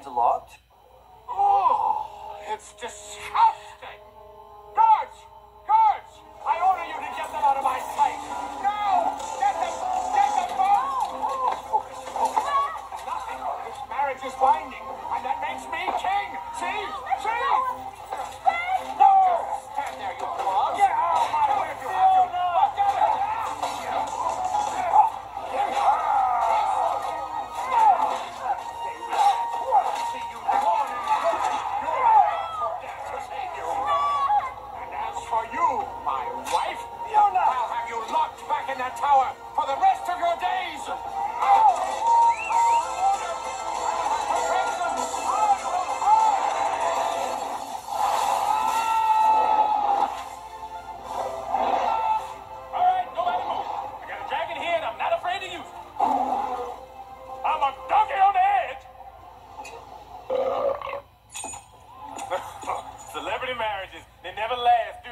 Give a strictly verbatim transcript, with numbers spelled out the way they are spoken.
remains locked. Oh, it's disgusting! Guards! Guards! I order you to get them out of my sight! No! Get them! Get them both! Focus, focus. Nothing. This marriage is binding, and that makes me king! See? See? No! Stand there, you frog! Get out of my way if you have to! But get it! See you born in to save you. And as for you, my wife, Fiona, I'll have you locked back in that tower for the rest of your days. All right, nobody move. I got a dragon here, and I'm not afraid to use it. I'm a donkey on the edge. Celebrity marriages, they never last, do